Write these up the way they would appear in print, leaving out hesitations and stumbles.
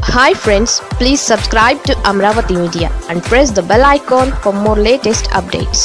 Hi friends, please subscribe to Amravati Media and press the bell icon for more latest updates.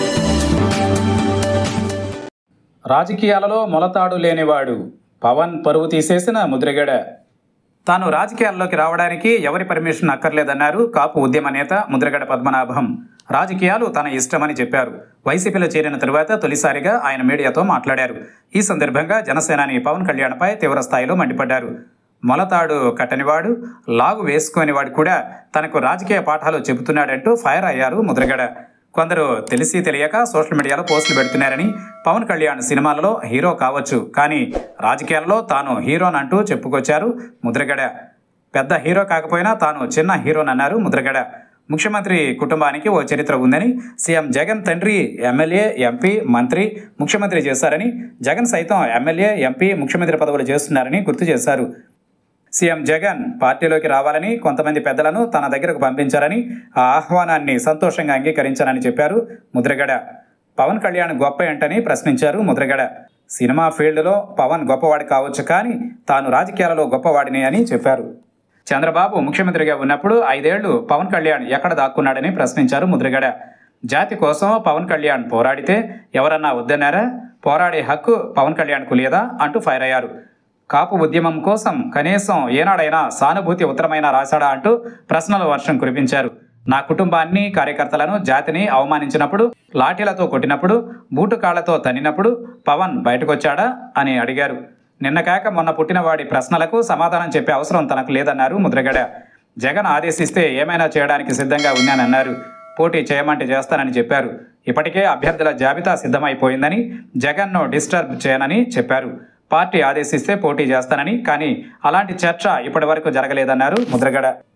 రాజకీయాలలో మొలతాడు లేనివాడు పవన్ పరువు తీసేసిన ముద్రగడ. తాను రాజకీయాల్లోకి రావడానికి ఎవరి పర్మిషన్ అక్కర్లేదన్నారు కాపు ఉద్యమ నేత ముద్రగడ పద్మనాభం. రాజకీయాలు తన ఇష్టమని చెప్పారు. వైసీపీలో చేరిన తరువాత తొలిసారిగా ఆయన మీడియాతో మాట్లాడారు. ఈ సందర్భంగా జనసేనాని పవన్ కళ్యాణ్పై తీవ్ర స్థాయిలో మండిపడ్డారు. మొలతాడు కట్టనివాడు, లాగు వేసుకునేవాడు కూడా తనకు రాజకీయ పాఠాలు చెబుతున్నాడంటూ ఫైర్ అయ్యారు ముద్రగడ. కొందరు తెలిసి తెలియక సోషల్ మీడియాలో పోస్టులు పెడుతున్నారని, పవన్ కళ్యాణ్ సినిమాలలో హీరో కావచ్చు కానీ రాజకీయాల్లో తాను హీరోనంటూ చెప్పుకొచ్చారు ముద్రగడ. పెద్ద హీరో కాకపోయినా తాను చిన్న హీరోనన్నారు ముద్రగడ. ముఖ్యమంత్రి కుటుంబానికి ఓ చరిత్ర ఉందని, సీఎం జగన్ తండ్రి ఎమ్మెల్యే, ఎంపీ, మంత్రి, ముఖ్యమంత్రి చేశారని, జగన్ సైతం ఎమ్మెల్యే, ఎంపీ, ముఖ్యమంత్రి పదవులు చేస్తున్నారని గుర్తు చేశారు. సీఎం జగన్ పార్టీలోకి రావాలని కొంతమంది పెద్దలను తన దగ్గరకు పంపించారని, ఆ ఆహ్వానాన్ని సంతోషంగా అంగీకరించారని చెప్పారు ముద్రగడ. పవన్ కళ్యాణ్ గొప్ప ఏంటని ప్రశ్నించారు ముద్రగడ. సినిమా ఫీల్డ్లో పవన్ గొప్పవాడి కావచ్చు కానీ తాను రాజకీయాలలో గొప్పవాడిని అని చెప్పారు. చంద్రబాబు ముఖ్యమంత్రిగా ఉన్నప్పుడు 5 ఏళ్లు పవన్ కళ్యాణ్ ఎక్కడ దాక్కున్నాడని ప్రశ్నించారు ముద్రగడ. జాతి కోసం పవన్ కళ్యాణ్ పోరాడితే ఎవరన్నా వద్దన్నారా? పోరాడే హక్కు పవన్ కళ్యాణ్కు లేదా అంటూ ఫైర్ అయ్యారు. కాపు ఉద్యమం కోసం కనీసం ఏనాడైనా సానుభూతి ఉత్తరమైనా రాశాడా అంటూ ప్రశ్నల వర్షం కురిపించారు. నా కుటుంబాన్ని, కార్యకర్తలను, జాతిని అవమానించినప్పుడు, లాఠీలతో కొట్టినప్పుడు, బూటు కాళ్లతో తన్నినప్పుడు పవన్ బయటకొచ్చాడా అని అడిగారు. నిన్న కాక మొన్న పుట్టినవాడి ప్రశ్నలకు సమాధానం చెప్పే అవసరం తనకు లేదన్నారు ముద్రగడ. జగన్ ఆదేశిస్తే ఏమైనా చేయడానికి సిద్ధంగా ఉన్నానన్నారు. పోటీ చేయమంటే చేస్తానని చెప్పారు. ఇప్పటికే అభ్యర్థుల జాబితా సిద్ధమైపోయిందని, జగన్ను డిస్టర్బ్ చేయనని చెప్పారు. పార్టీ ఆదేశిస్తే పోటీ చేస్తానని, కానీ అలాంటి చర్చ ఇప్పటి వరకు జరగలేదన్నారు ముద్రగడ.